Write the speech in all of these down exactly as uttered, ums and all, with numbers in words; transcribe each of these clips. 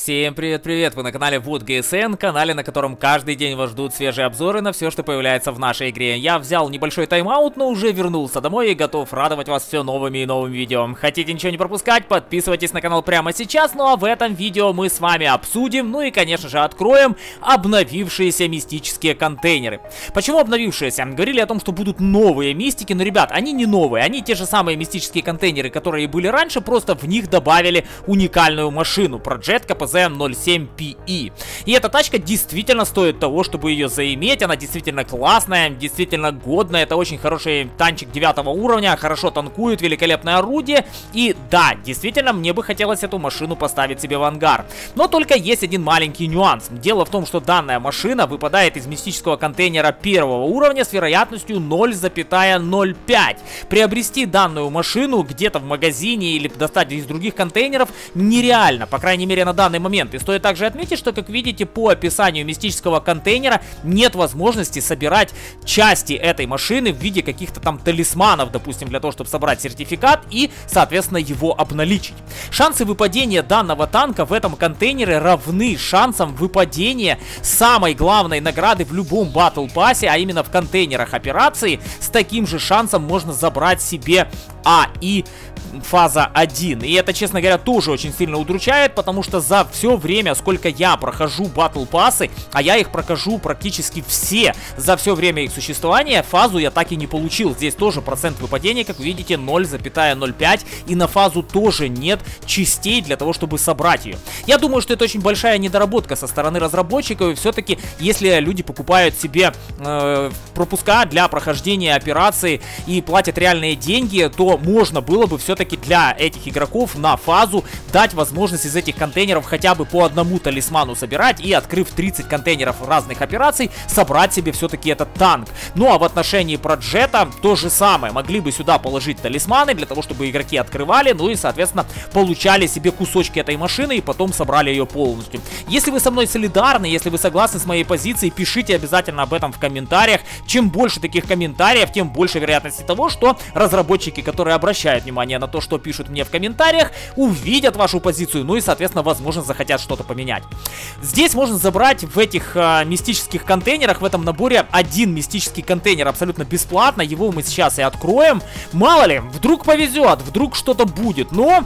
Всем привет-привет! Вы на канале WoodGSN, канале, на котором каждый день вас ждут свежие обзоры на все, что появляется в нашей игре. Я взял небольшой тайм-аут, но уже вернулся домой и готов радовать вас все новыми и новыми видео. Хотите ничего не пропускать? Подписывайтесь на канал прямо сейчас, ну а в этом видео мы с вами обсудим, ну и конечно же откроем обновившиеся мистические контейнеры. Почему обновившиеся? Говорили о том, что будут новые мистики, но, ребят, они не новые, они те же самые мистические контейнеры, которые были раньше, просто в них добавили уникальную машину, Projet ка пэ зэ ноль семь пи и. И эта тачка действительно стоит того, чтобы ее заиметь, она действительно классная, действительно годная, это очень хороший танчик девятого уровня, хорошо танкует, великолепное орудие, и да, действительно, мне бы хотелось эту машину поставить себе в ангар. Но только есть один маленький нюанс. Дело в том, что данная машина выпадает из мистического контейнера первого уровня с вероятностью ноль целых ноль пять. Приобрести данную машину где-то в магазине или достать из других контейнеров нереально, по крайней мере на данный момент. И стоит также отметить, что, как видите, по описанию мистического контейнера нет возможности собирать части этой машины в виде каких-то там талисманов, допустим, для того, чтобы собрать сертификат и, соответственно, его обналичить. Шансы выпадения данного танка в этом контейнере равны шансам выпадения самой главной награды в любом батл пассе, а именно в контейнерах операции. С таким же шансом можно забрать себе А И фаза один. И это, честно говоря, тоже очень сильно удручает, потому что за все время, сколько я прохожу батл пассы, а я их прохожу практически все, за все время их существования, фазу я так и не получил. Здесь тоже процент выпадения, как вы видите, ноль целых ноль пять, и на фазу тоже нет частей для того, чтобы собрать ее. Я думаю, что это очень большая недоработка со стороны разработчиков, и все-таки, если люди покупают себе э, пропуска для прохождения операции и платят реальные деньги, то можно было бы все-таки для этих игроков на фазу дать возможность из этих контейнеров хотя бы по одному талисману собирать и, открыв тридцать контейнеров разных операций, собрать себе все-таки этот танк. Ну а в отношении Проджета то же самое. Могли бы сюда положить талисманы для того, чтобы игроки открывали, ну и, соответственно, получали себе кусочки этой машины и потом собрали ее полностью. Если вы со мной солидарны, если вы согласны с моей позицией, пишите обязательно об этом в комментариях. Чем больше таких комментариев, тем больше вероятности того, что разработчики, которые обращают внимание на то, что пишут мне в комментариях, увидят вашу позицию, ну и, соответственно, возможно, захотят что-то поменять. Здесь можно забрать в этих э, мистических контейнерах, в этом наборе, один мистический контейнер абсолютно бесплатно. Его мы сейчас и откроем. Мало ли, вдруг повезет, вдруг что-то будет, но...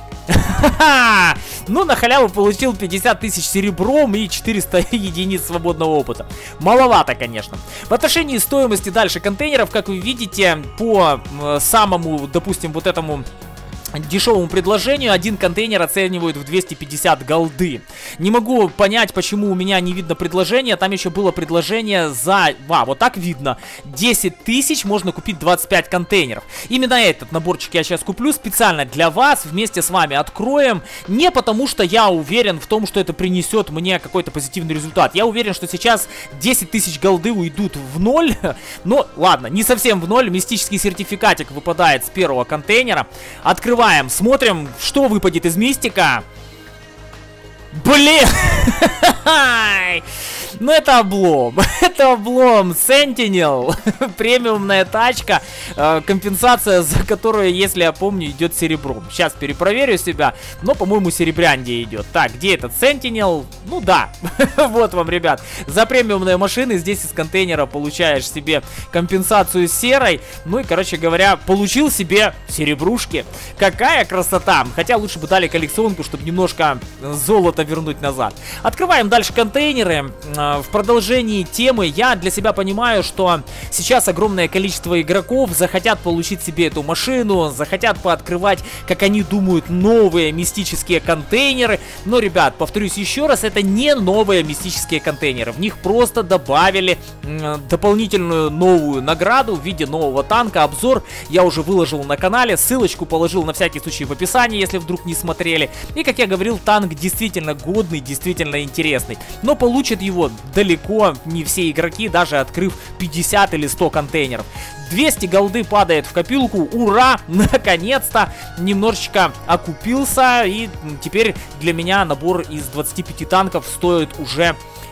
Ну, на халяву получил пятьдесят тысяч серебром и четыреста единиц свободного опыта. Маловато, конечно. В отношении стоимости дальше контейнеров, как вы видите, по э, самому, допустим, вот этому дешевому предложению один контейнер оценивают в двести пятьдесят голды. Не могу понять, почему у меня не видно предложение. Там еще было предложение за... А, вот так видно. десять тысяч можно купить двадцать пять контейнеров. Именно этот наборчик я сейчас куплю специально для вас. Вместе с вами откроем. Не потому, что я уверен в том, что это принесет мне какой-то позитивный результат. Я уверен, что сейчас десять тысяч голды уйдут в ноль. Но, ладно, не совсем в ноль. Мистический сертификатик выпадает с первого контейнера. Открываем. Смотрим, что выпадет из мистика. Блин! Ну это облом. Это облом. Sentinel. Премиумная тачка. Э, компенсация, за которую, если я помню, идет серебром. Сейчас перепроверю себя. Но, по-моему, серебрянде идет. Так, где этот Sentinel? Ну да. Вот вам, ребят. За премиумные машины здесь из контейнера получаешь себе компенсацию серой. Ну и, короче говоря, получил себе серебрушки. Какая красота. Хотя лучше бы дали коллекционку, чтобы немножко золота вернуть назад. Открываем дальше контейнеры. В продолжении темы я для себя понимаю, что сейчас огромное количество игроков захотят получить себе эту машину, захотят пооткрывать, как они думают, новые мистические контейнеры. Но, ребят, повторюсь еще раз, это не новые мистические контейнеры. В них просто добавили дополнительную новую награду в виде нового танка. Обзор я уже выложил на канале, ссылочку положил на всякий случай в описании, если вдруг не смотрели. И, как я говорил, танк действительно годный, действительно интересный. Но получит его ну, далеко не все игроки, даже открыв пятьдесят или сто контейнеров. двести голды падает в копилку, ура, наконец-то немножечко окупился, и теперь для меня набор из двадцати пяти танков стоит уже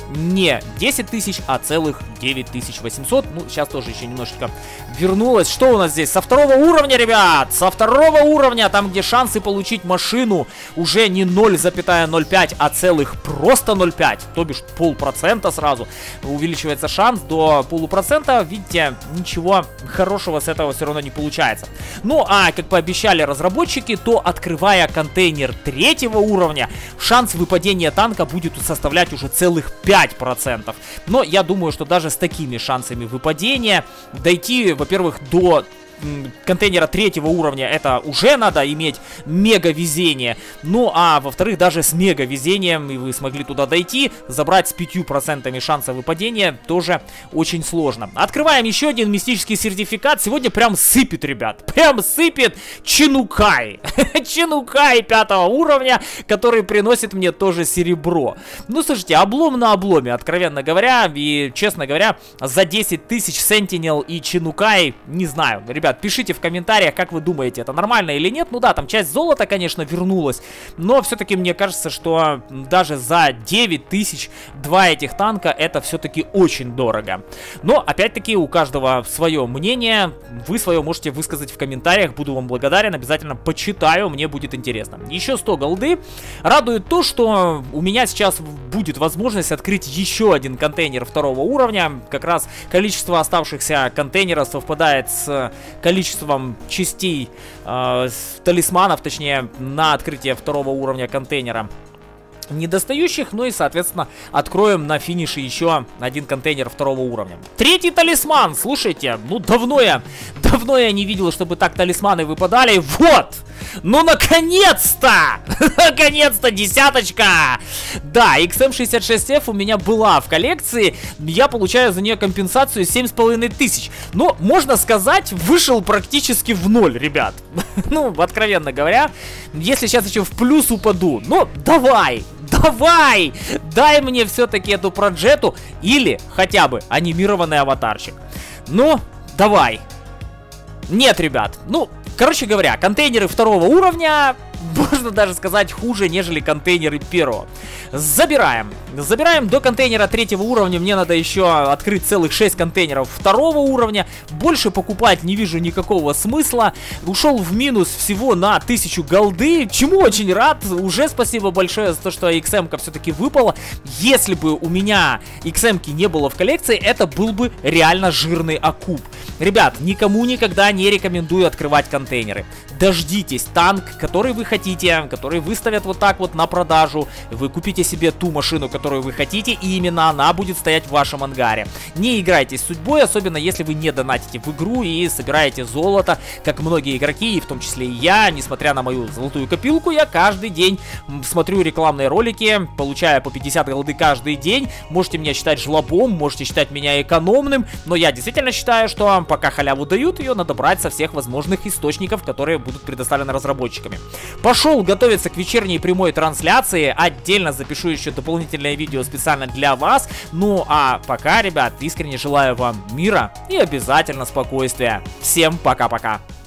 не десять тысяч, а целых девять тысяч восемьсот. Ну, сейчас тоже еще немножечко вернулось. Что у нас здесь? Со второго уровня, ребят! Со второго уровня, там, где шансы получить машину уже не ноль целых ноль пять, а целых просто ноль целых пять. То бишь полпроцента сразу. Увеличивается шанс до полупроцента. Видите, ничего хорошего с этого все равно не получается. Ну, а как пообещали разработчики, то открывая контейнер третьего уровня, шанс выпадения танка будет составлять уже целых пять процентов. Но я думаю, что даже с такими шансами выпадения дойти, во-первых, до контейнера третьего уровня, это уже надо иметь мега везение. Ну а во-вторых, даже с мега везением, и вы смогли туда дойти, забрать с пятью процентами шанса выпадения тоже очень сложно. Открываем еще один мистический сертификат. Сегодня прям сыпет, ребят. Прям сыпет Чинукай. Чинукай пятого уровня, который приносит мне тоже серебро. Ну, слушайте, облом на обломе, откровенно говоря. И, честно говоря, за десять тысяч Sentinel и Чинукай, не знаю, ребят. Ребят, пишите в комментариях, как вы думаете, это нормально или нет. Ну да, там часть золота, конечно, вернулась, но все-таки мне кажется, что даже за девять тысяч два этих танка это все-таки очень дорого. Но, опять-таки, у каждого свое мнение. Вы свое можете высказать в комментариях. Буду вам благодарен, обязательно почитаю, мне будет интересно. Еще сто голды. Радует то, что у меня сейчас будет возможность открыть еще один контейнер второго уровня. Как раз количество оставшихся контейнеров совпадает с количеством частей э, талисманов, точнее, на открытие второго уровня контейнера недостающих, ну и, соответственно, откроем на финише еще один контейнер второго уровня. Третий талисман, слушайте, ну давно я, давно я не видел, чтобы так талисманы выпадали. Вот! Ну, наконец-то! Наконец-то десяточка! Да, икс эм шестьдесят шесть эф у меня была в коллекции. Я получаю за нее компенсацию семь с половиной тысяч. Но, можно сказать, вышел практически в ноль, ребят. Ну, откровенно говоря, если сейчас еще в плюс упаду, ну, давай! Давай! Дай мне все-таки эту проджету или хотя бы анимированный аватарчик. Ну, давай. Нет, ребят, ну... Короче говоря, контейнеры второго уровня, можно даже сказать, хуже, нежели контейнеры первого. Забираем. Забираем до контейнера третьего уровня. Мне надо еще открыть целых шесть контейнеров второго уровня. Больше покупать не вижу никакого смысла. Ушел в минус всего на тысячу голды, чему очень рад. Уже спасибо большое за то, что икс эм-ка все-таки выпала. Если бы у меня икс эм-ки не было в коллекции, это был бы реально жирный окуп. Ребят, никому никогда не рекомендую открывать контейнеры. Дождитесь танк, который вы хотите, который выставят вот так вот на продажу. Вы купите себе ту машину, которую вы хотите, и именно она будет стоять в вашем ангаре. Не играйте с судьбой, особенно если вы не донатите в игру и собираете золото, как многие игроки, и в том числе и я. Несмотря на мою золотую копилку, я каждый день смотрю рекламные ролики, получая по пятьдесят голды каждый день. Можете меня считать жлобом, можете считать меня экономным, но я действительно считаю, что пока халяву дают, ее надо брать со всех возможных источников, которые будут предоставлены разработчиками. Пошел готовиться к вечерней прямой трансляции. Отдельно запишу еще дополнительное видео специально для вас. Ну а пока, ребят, искренне желаю вам мира и обязательно спокойствия. Всем пока-пока.